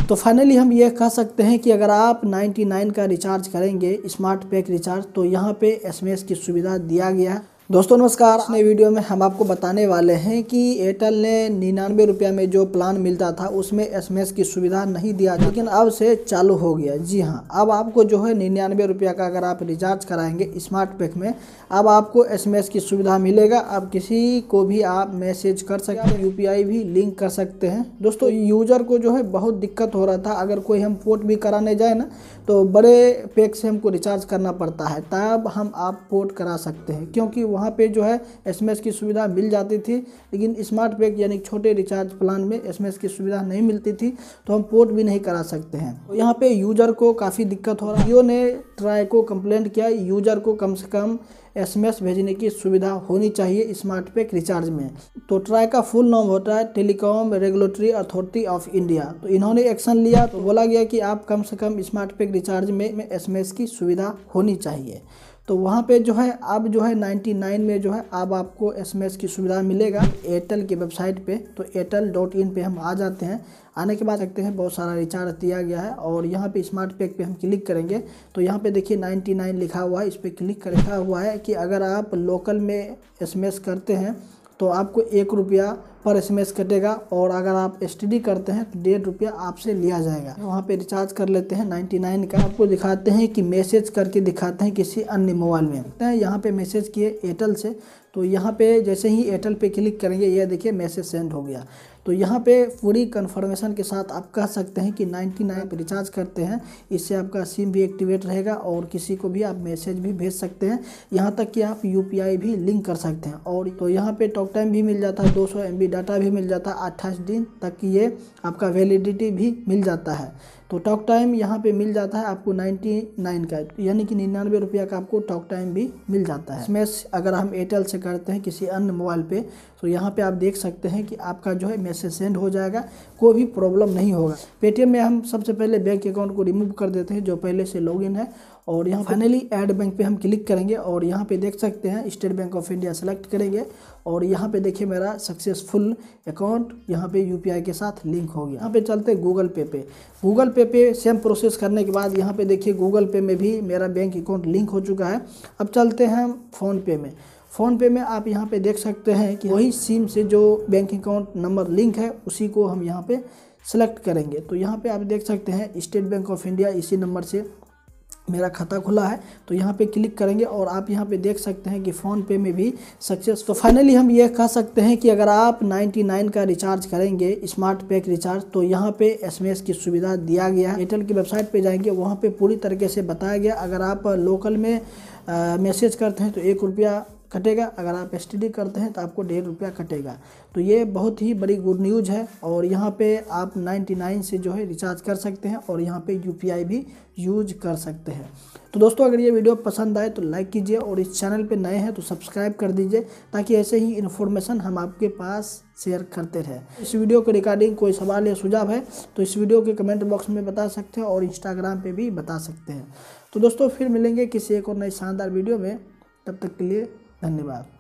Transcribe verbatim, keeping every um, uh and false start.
तो फाइनली हम ये कह सकते हैं कि अगर आप निन्यानवे का रिचार्ज करेंगे स्मार्ट पैक रिचार्ज तो यहाँ पे एसएमएस की सुविधा दिया गया है। दोस्तों नमस्कार, नए वीडियो में हम आपको बताने वाले हैं कि एयरटेल ने निन्यानवे रुपया में जो प्लान मिलता था उसमें एसएमएस की सुविधा नहीं दिया, लेकिन अब से चालू हो गया। जी हाँ, अब आपको जो है निन्यानवे रुपया का अगर आप रिचार्ज कराएंगे स्मार्ट पैक में, अब आपको एसएमएस की सुविधा मिलेगा। अब किसी को भी आप मैसेज कर सकते हैं, यूपीआई भी लिंक कर सकते हैं। दोस्तों यूजर को जो है बहुत दिक्कत हो रहा था, अगर कोई हम पोर्ट भी कराने जाए ना तो बड़े पैक से हमको रिचार्ज करना पड़ता है, तब हम आप पोर्ट करा सकते हैं, क्योंकि वहाँ पे जो है एसएमएस की सुविधा मिल जाती थी। लेकिन स्मार्ट पैक यानी छोटे रिचार्ज प्लान में एसएमएस की सुविधा नहीं मिलती थी, तो हम पोर्ट भी नहीं करा सकते हैं। तो यहाँ पे यूजर को काफ़ी दिक्कत हो रहा है। जियो ने ट्राई को कंप्लेंट किया, यूजर को कम से कम एसएमएस भेजने की सुविधा होनी चाहिए स्मार्ट पैक रिचार्ज में। तो ट्राई का फुल नाम होता है telecom regulatory authority of India. तो इन्होंने एक्शन लिया, तो बोला गया कि आप कम से कम स्मार्ट पैक रिचार्ज में, में एसएमएस की सुविधा होनी चाहिए। तो वहाँ पे जो है अब जो है निन्यानवे में जो है अब आपको एसएमएस की सुविधा मिलेगा एयरटेल की वेबसाइट पे। तो एयरटेल डॉट इन पे हम आ जाते हैं। आने के बाद देखते हैं बहुत सारा रिचार्ज दिया गया है और यहाँ पे स्मार्ट पैक पे हम क्लिक करेंगे तो यहाँ पे देखिए निन्यानवे लिखा हुआ है, इस पर क्लिक कर लिखा हुआ है कि अगर आप लोकल में एसएमएस करते हैं तो आपको एक रुपया पर एसएमएस कटेगा, और अगर आप एसटीडी करते हैं तो डेढ़ रुपया आपसे लिया जाएगा। वहाँ पे रिचार्ज कर लेते हैं निन्यानवे का। आपको दिखाते हैं कि मैसेज करके दिखाते हैं किसी अन्य मोबाइल में। यहाँ पे मैसेज किए एयरटेल से, तो यहाँ पे जैसे ही एयरटेल पे क्लिक करेंगे ये देखिए मैसेज सेंड हो गया। तो यहाँ पे पूरी कन्फर्मेशन के साथ आप कह सकते हैं कि निन्यानवे पे रिचार्ज करते हैं, इससे आपका सिम भी एक्टिवेट रहेगा और किसी को भी आप मैसेज भी भेज सकते हैं, यहाँ तक कि आप यूपीआई भी लिंक कर सकते हैं। और तो यहाँ पे टॉक टाइम भी मिल जाता है, दो सौ एम बी डाटा भी मिल जाता है, अट्ठाईस दिन तक की ये आपका वैलिडिटी भी मिल जाता है। तो टॉक टाइम यहाँ पे मिल जाता है आपको निन्यानवे का, यानी कि निन्यानवे रुपया का आपको टॉक टाइम भी मिल जाता है। एसएमएस अगर हम एयरटेल से करते हैं किसी अन्य मोबाइल पे तो यहाँ पे आप देख सकते हैं कि आपका जो है मैसेज सेंड हो जाएगा, कोई भी प्रॉब्लम नहीं होगा। पेटीएम में हम सबसे पहले बैंक अकाउंट को रिमूव कर देते हैं जो पहले से लॉगिन है, और यहाँ फाइनली ऐड बैंक पे हम क्लिक करेंगे और यहाँ पे देख सकते हैं state bank of India select करेंगे और यहाँ पे देखिए मेरा सक्सेसफुल अकाउंट यहाँ पे यूपीआई के साथ लिंक हो गया। यहाँ पे चलते गूगल पे पे गूगल पे पे सेम प्रोसेस करने के बाद यहाँ पे देखिए गूगल पे में भी मेरा बैंक अकाउंट लिंक हो चुका है। अब चलते हैं हम फ़ोन पे में। फ़ोन पे में आप यहाँ पे देख सकते हैं कि वही सिम से जो बैंक अकाउंट नंबर लिंक है उसी को हम यहाँ पे सेलेक्ट करेंगे। तो यहाँ पे आप देख सकते हैं स्टेट बैंक ऑफ इंडिया, इसी नंबर से मेरा खाता खुला है। तो यहाँ पे क्लिक करेंगे और आप यहाँ पे देख सकते हैं कि फ़ोन पे में भी सक्सेस। तो फाइनली हम ये कह सकते हैं कि अगर आप निन्यानवे का रिचार्ज करेंगे स्मार्ट पैक रिचार्ज तो यहाँ पे एसएमएस की सुविधा दिया गया है। एयरटेल की वेबसाइट पे जाएंगे, वहाँ पे पूरी तरीके से बताया गया। अगर आप लोकल में आ, मैसेज करते हैं तो एक रुपया कटेगा, अगर आप एसटीडी करते हैं तो आपको डेढ़ रुपया कटेगा। तो ये बहुत ही बड़ी गुड न्यूज़ है और यहाँ पे आप निन्यानवे से जो है रिचार्ज कर सकते हैं और यहाँ पे यूपीआई भी यूज कर सकते हैं। तो दोस्तों अगर ये वीडियो पसंद आए तो लाइक कीजिए और इस चैनल पे नए हैं तो सब्सक्राइब कर दीजिए, ताकि ऐसे ही इन्फॉर्मेशन हम आपके पास शेयर करते रहें। इस वीडियो के रिगार्डिंग कोई सवाल या सुझाव है तो इस वीडियो के कमेंट बॉक्स में बता सकते हैं और इंस्टाग्राम पे भी बता सकते हैं। तो दोस्तों फिर मिलेंगे किसी एक और नई शानदार वीडियो में, तब तक के लिए धन्यवाद।